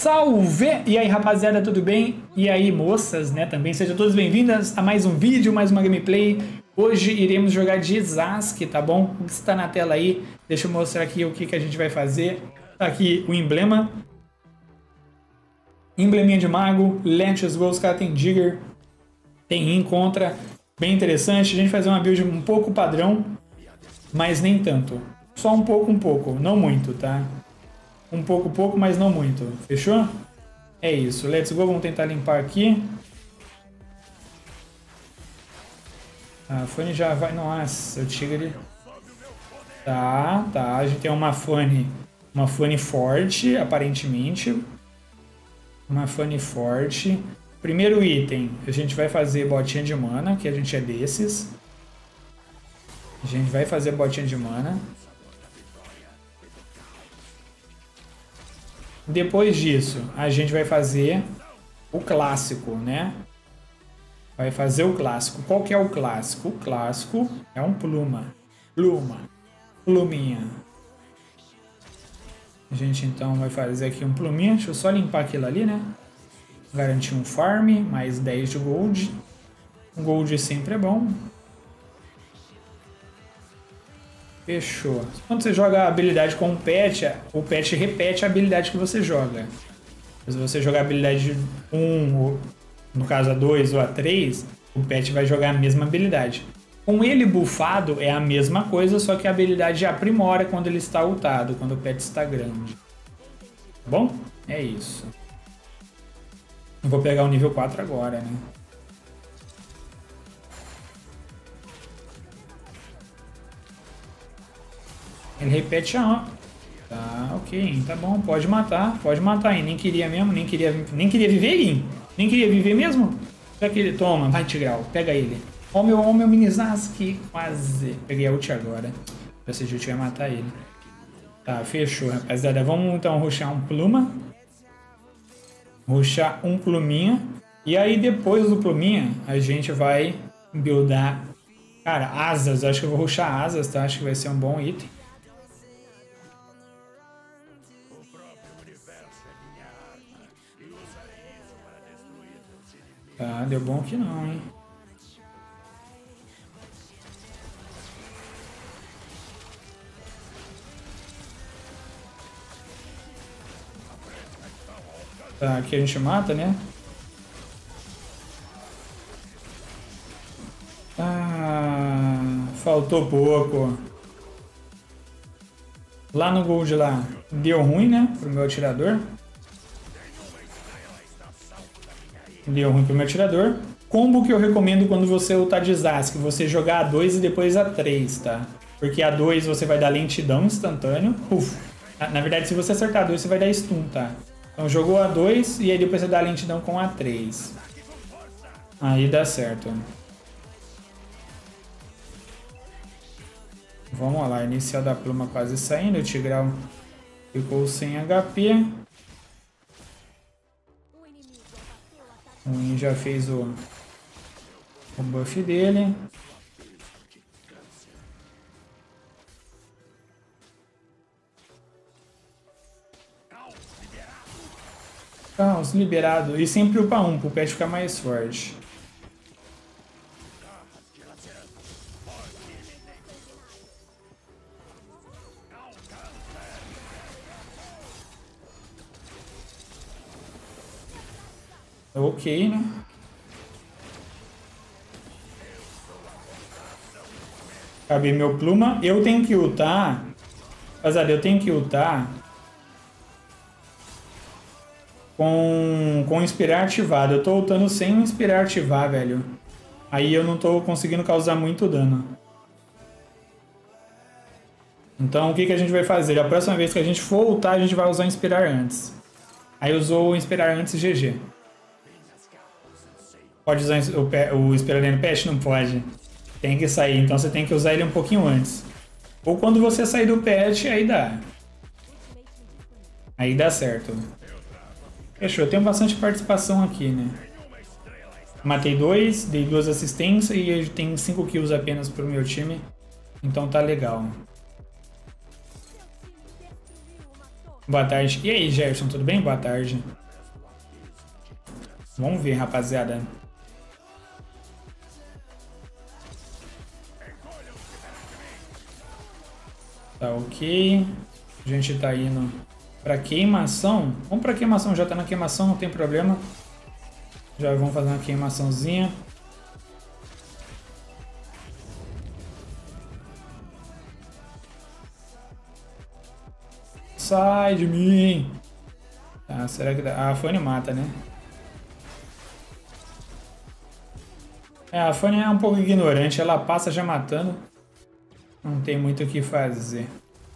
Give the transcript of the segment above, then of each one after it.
Salve! E aí, rapaziada, tudo bem? E aí, moças, né, também. Sejam todas bem-vindas a mais um vídeo, mais uma gameplay. Hoje iremos jogar de Zask, tá bom? O que está na tela aí? Deixa eu mostrar aqui o que a gente vai fazer. Tá aqui o emblema. Embleminha de mago, Let's Go, os caras tem Digger, tem Encontra. Bem interessante. A gente vai fazer uma build um pouco padrão, mas nem tanto. Só um pouco, não muito, tá? Um pouco, mas não muito. Fechou? É isso. Let's go. Vamos tentar limpar aqui. A Fanny já vai... Nossa, o Tigre... Tá. A gente tem uma Fanny forte, aparentemente. Uma Fanny forte. Primeiro item, a gente vai fazer botinha de mana, que a gente é desses. A gente vai fazer botinha de mana. Depois disso, a gente vai fazer o clássico, né? Vai fazer o clássico. Qual que é o clássico? O clássico é um pluminha. A gente então vai fazer aqui um pluminha. Deixa eu só limpar aquilo ali, né? Garantir um farm, mais 10 de gold. Um gold sempre é bom. Fechou. Quando você joga a habilidade com o pet repete a habilidade que você joga. Se você jogar a habilidade 1, ou, no caso a 2 ou a 3, o pet vai jogar a mesma habilidade. Com ele buffado é a mesma coisa, só que a habilidade aprimora quando ele está ultado, quando o pet está grande. Tá bom? É isso. Eu vou pegar o nível 4 agora, né? Ele repete a... Tá, ok, tá bom, pode matar aí. Nem queria mesmo, nem queria viver aí. Nem queria viver mesmo. Pega ele, toma, vai Tigral, pega ele. Ó o meu mini Zask, quase. Peguei a ult agora. Pra ser justo, vai matar ele. Tá, fechou, rapaziada. Vamos então rushar um pluma. Rushar um pluminha. E aí depois do pluminha, a gente vai buildar... Cara, asas, acho que eu vou rushar asas, tá? Acho que vai ser um bom item. Tá, deu bom que não, hein? Tá, aqui a gente mata, né? Ah, faltou pouco. Lá no gold lá, deu ruim, né? Pro meu atirador. Deu ruim pro meu atirador. Combo que eu recomendo quando você ultar de Zask, você jogar A2 e depois A3, tá? Porque A2 você vai dar lentidão instantâneo. Uf. Na verdade, se você acertar A2, você vai dar stun, tá? Então jogou A2 e aí depois você dá lentidão com A3. Aí dá certo. Vamos lá, inicial da pluma quase saindo. O Tigral ficou sem HP. O Win já fez o buff dele. Caos liberado. E sempre upa 1 para o pet ficar mais forte. Ok, né? Acabei meu pluma. Eu tenho que ultar. Rapaziada, eu tenho que ultar com inspirar ativado. Eu tô ultando sem o inspirar ativar, velho. Aí eu não tô conseguindo causar muito dano. Então o que a gente vai fazer? A próxima vez que a gente for ultar, a gente vai usar o inspirar antes. Aí usou o inspirar antes GG. Pode usar o Inspirar Pet? Não pode. Tem que sair, então você tem que usar ele um pouquinho antes. Ou quando você sair do pet, aí dá. Aí dá certo. Fechou, eu tenho bastante participação aqui, né? Matei 2, dei 2 assistências e tem 5 kills apenas pro meu time. Então tá legal. Boa tarde. E aí, Gerson, tudo bem? Boa tarde. Vamos ver, rapaziada. Tá ok. A gente tá indo pra queimação. Vamos pra queimação, já tá na queimação, não tem problema. Já vamos fazer uma queimaçãozinha. Sai de mim! Tá, será que dá? A Fanny mata, né? É, a Fanny é um pouco ignorante, ela passa já matando. Não tem muito o que fazer.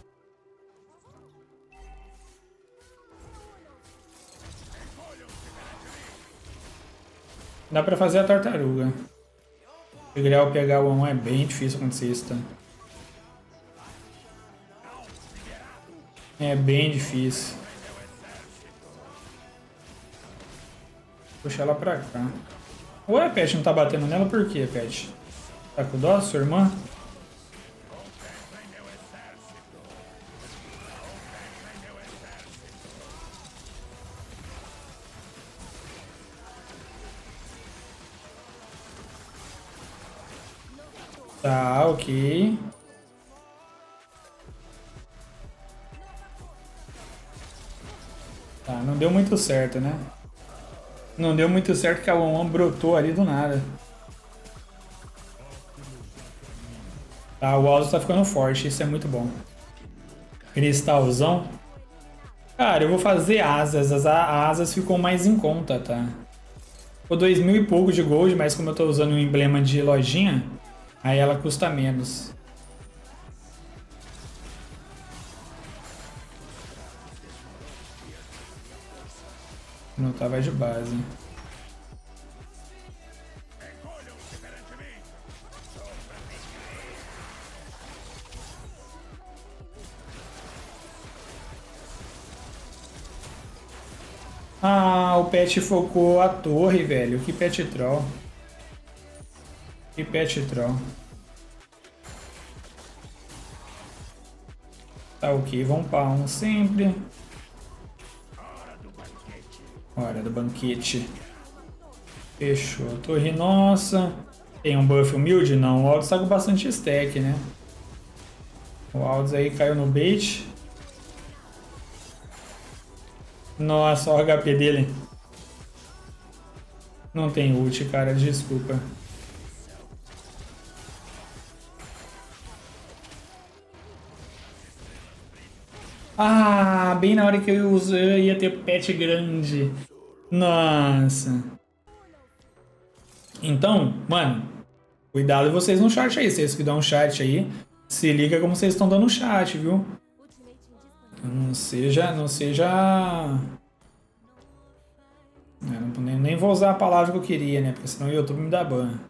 Dá pra fazer a tartaruga. Pegar o 1 é bem difícil acontecer isso, tá? É bem difícil. Puxar ela pra cá. Ué, a Pet não tá batendo nela por quê, Pet? Tá com dó, sua irmã? Tá, ok. Tá, não deu muito certo, né? Não deu muito certo que a One brotou ali do nada. Tá, o Alzo tá ficando forte, isso é muito bom. Cristalzão. Cara, eu vou fazer asas. As asas ficou mais em conta, tá? Ficou 2.000 e pouco de gold, mas como eu tô usando um emblema de lojinha, aí ela custa menos. Não tava de base. Ah, o pet focou a torre, velho. Que pet troll. Que pet troll. Tá ok, vamos pra um sempre. Hora do banquete. Fechou. Torre nossa. Tem um buff humilde? Não. O Aldous tá com bastante stack, né? O Aldous aí caiu no bait. Nossa, o HP dele. Não tem ult, cara. Desculpa. Ah, bem na hora que eu usei, ia ter pet grande. Nossa. Então, mano, cuidado vocês no chat aí. Vocês que dão um chat aí, se liga como vocês estão dando no chat, viu? Não seja, não seja... nem vou usar a palavra que eu queria, né? Porque senão o YouTube me dá ban.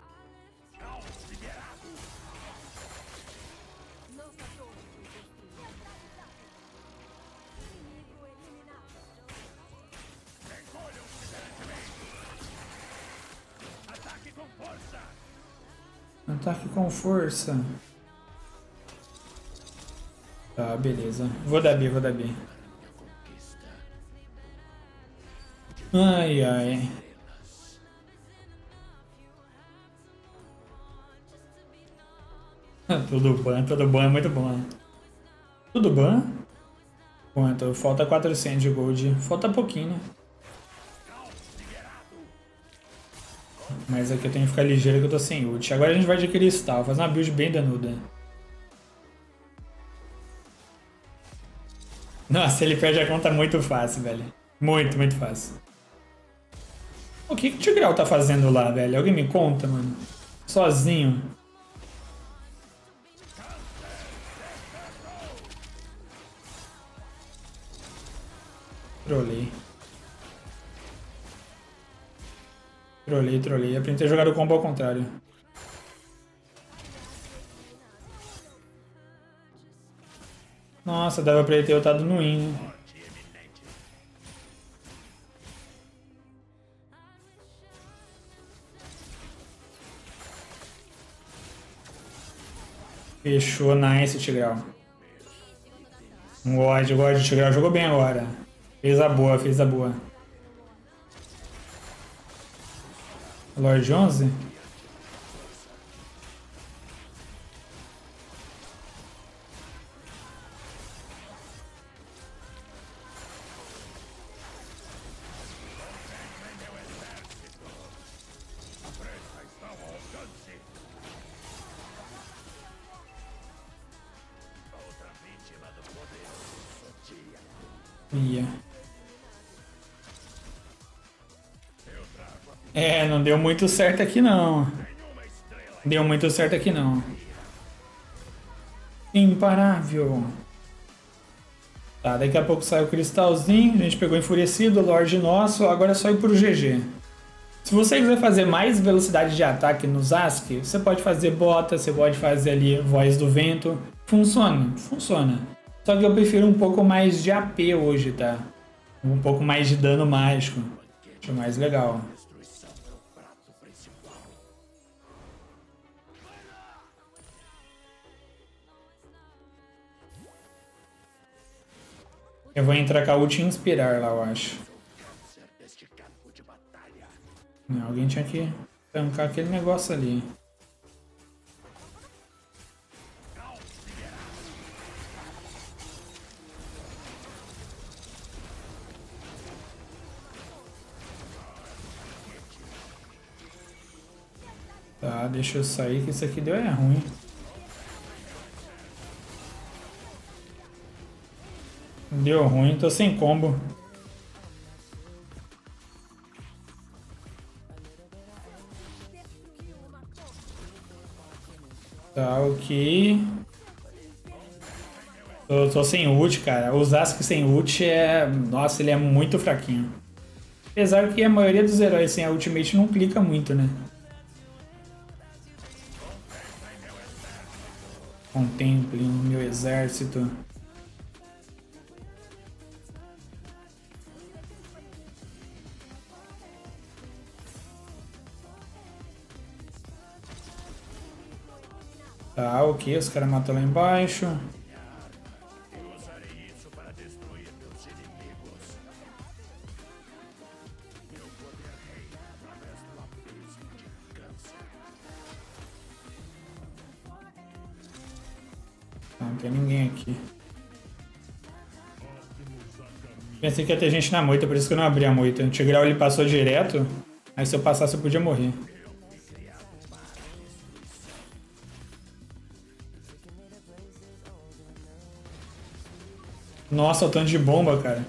Ataque com força. Tá, beleza. Vou dar B, vou dar B. Ai, ai. Tudo bom, é muito bom. Tudo bom? Quanto? Falta 400 de gold. Falta pouquinho, né? Mas aqui eu tenho que ficar ligeiro que eu tô sem ult. Agora a gente vai de cristal, fazer uma build bem danuda. Nossa, ele perde a conta muito fácil, velho. Muito, muito fácil. O que o Tigreal tá fazendo lá, velho? Alguém me conta, mano? Sozinho. Trolei. Trolei. Aprendi a ter jogado o combo ao contrário. Nossa, dava pra ele ter ultado no in, né? Fechou, nice, Tigreal. God, o Tigreal jogou bem agora. Fez a boa, fez a boa. Lorde 11? É, não deu muito certo aqui não. Deu muito certo aqui não. Imparável. Tá, daqui a pouco sai o cristalzinho. A gente pegou enfurecido, Lorde nosso. Agora é só ir pro GG. Se você quiser fazer mais velocidade de ataque no Zask, você pode fazer bota, você pode fazer ali voz do vento. Funciona, funciona. Só que eu prefiro um pouco mais de AP hoje, tá? Um pouco mais de dano mágico. Acho mais legal. Eu vou entrar com a ult e inspirar lá, eu acho. Não, alguém tinha que tancar aquele negócio ali. Tá, deixa eu sair que isso aqui deu ruim. Deu ruim, tô sem combo. Tá, ok. Tô sem ult, cara. O Zask sem ult é... Nossa, ele é muito fraquinho. Apesar que a maioria dos heróis sem a ultimate não clica muito, né? Contemple meu exército. Tá, ok, os caras matam lá embaixo. Não tem ninguém aqui. Pensei que ia ter gente na moita, por isso que eu não abri a moita. O Tigreal ele passou direto, aí se eu passasse eu podia morrer. Nossa, o tanto de bomba, cara.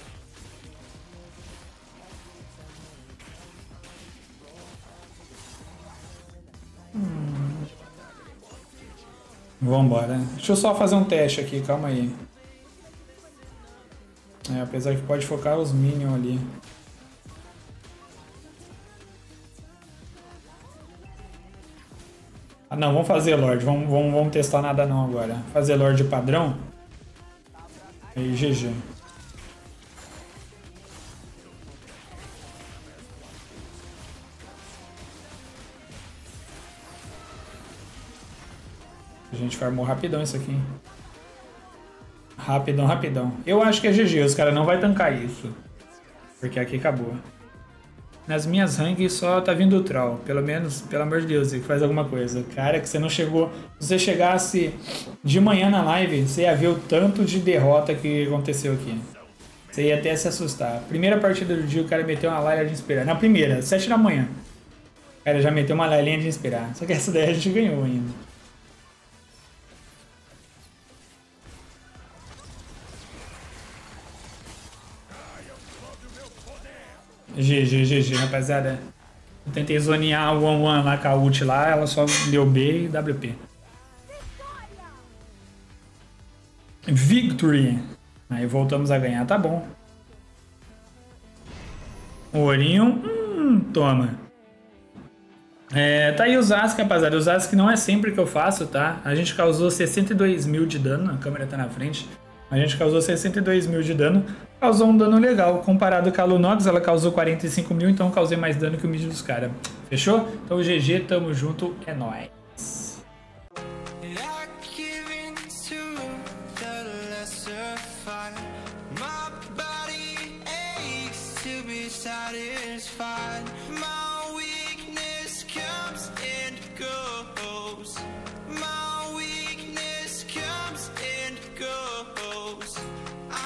Vambora. Deixa eu só fazer um teste aqui, calma aí. É, apesar que pode focar os minions ali. Ah, não, vamos fazer Lorde. Vamos testar nada não agora. Fazer Lorde padrão. Aí, GG. A gente farmou rapidão isso aqui, hein? Rapidão, rapidão. Eu acho que é GG, os caras não vão tancar isso. Porque aqui acabou. Nas minhas ranks só tá vindo o troll. Pelo menos, pelo amor de Deus, que faz alguma coisa. Cara, que você não chegou... Se você chegasse de manhã na live, você ia ver o tanto de derrota que aconteceu aqui. Você ia até se assustar. Primeira partida do dia, o cara meteu uma laia de inspirar. Na primeira, 7 da manhã. O cara já meteu uma lailinha de inspirar. Só que essa daí a gente ganhou ainda. GG, rapaziada. Eu tentei zonear o 1-1 lá com a ult lá, ela só deu B e WP. Victory! Aí voltamos a ganhar, tá bom. O Orion, toma. Tá aí o Zask, rapaziada. O Zask não é sempre que eu faço, tá? A gente causou 62 mil de dano, a câmera tá na frente. A gente causou 62 mil de dano, causou um dano legal. Comparado com a Lunox, ela causou 45 mil, então eu causei mais dano que o mid dos caras. Fechou? Então GG, tamo junto, é nóis. to be satisfied.